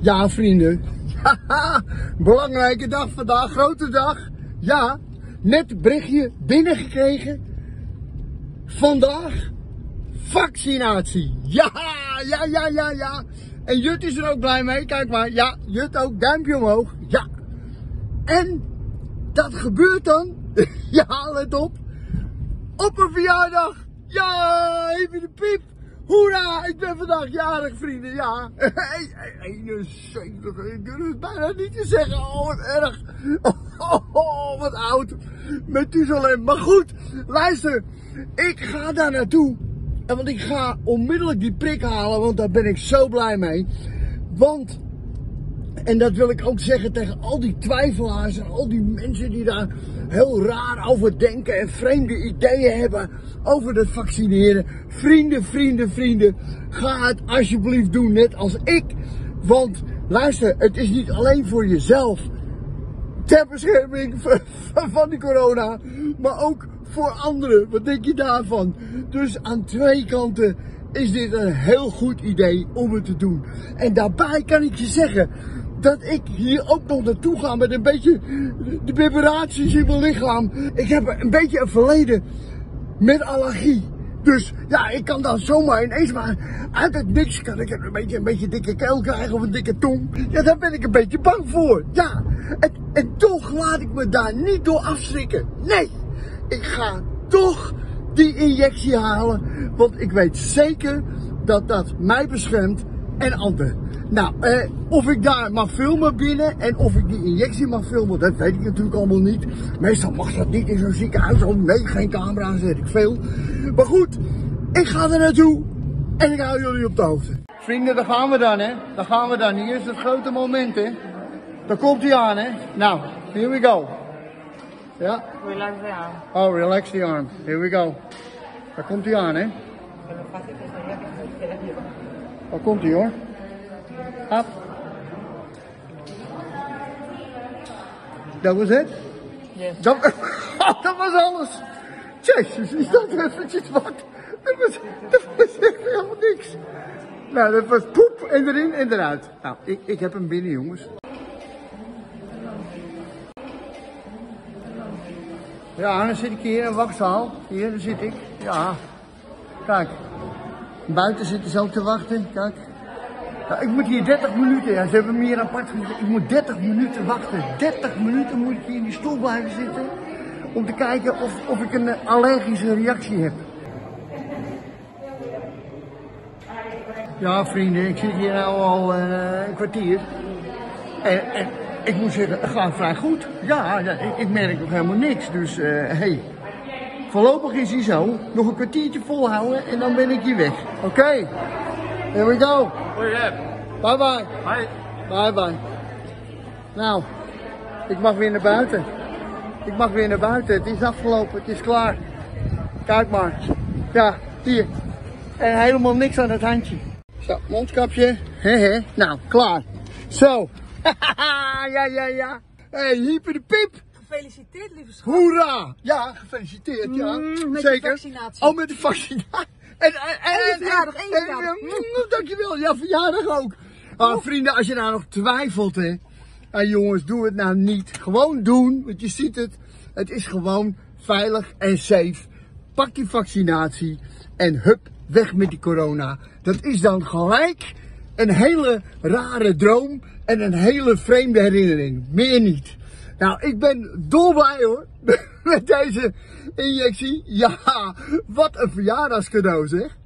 Ja, vrienden. Ja, belangrijke dag vandaag, grote dag. Ja, net berichtje binnengekregen. Vandaag vaccinatie. Ja. En Jut is er ook blij mee. Kijk maar. Ja, Jut ook. Duimpje omhoog. Ja. En dat gebeurt dan. Ja, let op. Op een verjaardag. Ja, even de piep. Hoera, ik ben vandaag jarig, vrienden, ja. 71, ik durf het bijna niet te zeggen. Oh, wat erg. Oh, wat oud. Methuselem. Maar goed, luister. Ik ga daar naartoe. Want ik ga onmiddellijk die prik halen, want daar ben ik zo blij mee. Want, en dat wil ik ook zeggen tegen al die twijfelaars en al die mensen die daar heel raar over denken en vreemde ideeën hebben over het vaccineren. Vrienden, ga het alsjeblieft doen, net als ik. Want luister, het is niet alleen voor jezelf ter bescherming van die corona, maar ook voor anderen. Wat denk je daarvan? Dus aan twee kanten is dit een heel goed idee om het te doen. En daarbij kan ik je zeggen dat ik hier ook nog naartoe ga met een beetje de vibraties in mijn lichaam. Ik heb een beetje een verleden met allergie. Dus ja, ik kan dan zomaar ineens maar uit het niks kan ik een beetje dikke keel krijgen of een dikke tong. Ja, daar ben ik een beetje bang voor. Ja, en toch laat ik me daar niet door afschrikken. Nee, ik ga toch die injectie halen, want ik weet zeker dat dat mij beschermt en anderen. Nou, of ik daar mag filmen binnen en of ik die injectie mag filmen, dat weet ik natuurlijk allemaal niet. Meestal mag dat niet in zo'n ziekenhuis. Oh nee, geen camera's, weet ik veel. Maar goed, ik ga er naartoe en ik hou jullie op de hoogte. Vrienden, daar gaan we dan, hè. Daar gaan we dan. Hier is het grote moment, hè. Daar komt hij aan, hè. Nou, here we go. Ja. Relax the arm. Oh, relax the arm. Here we go. Daar komt hij aan, hè. Daar komt hij, hoor. Up. Dat was het? Yes. Dat was alles. Jezus, is dat eventjes wat? Dat was echt helemaal niks. Nou, dat was poep en erin en eruit. Nou, ik heb hem binnen, jongens. Ja, dan zit ik hier in een wachtzaal. Hier, daar zit ik. Ja. Kijk. Buiten zitten ze ook te wachten. Kijk. Nou, ik moet hier 30 minuten, ja, ze hebben me hier apart gezet. Ik moet 30 minuten wachten. 30 minuten moet ik hier in die stoel blijven zitten. Om te kijken of ik een allergische reactie heb. Ja, vrienden, ik zit hier nu al een kwartier. En ik moet zeggen, het gaat vrij goed. Ja, ik merk nog helemaal niks. Dus, hey. Voorlopig is hij zo. Nog een kwartiertje volhouden en dan ben ik hier weg. Oké. Here we go. Bye bye. Hi. Bye bye. Nou, ik mag weer naar buiten. Ik mag weer naar buiten. Het is afgelopen. Het is klaar. Kijk maar. Ja, hier. En helemaal niks aan het handje. Zo, mondkapje. Hehe. Nou, klaar. Zo. Ja. Hey, hyper de piep. Gefeliciteerd, lieve schat. Hoera. Ja, gefeliciteerd. Ja, met zeker. de vaccinatie. Oh, met de vaccinatie. En je verjaardag. Dankjewel. Ja, verjaardag ook. Ah, vrienden, als je nou nog twijfelt, hè. Ah, jongens, doe het nou niet. Gewoon doen, want je ziet het. Het is gewoon veilig en safe. Pak die vaccinatie en hup, weg met die corona. Dat is dan gelijk een hele rare droom en een hele vreemde herinnering. Meer niet. Nou, ik ben dolblij hoor, met deze injectie. Ja, wat een verjaardagscadeau zeg.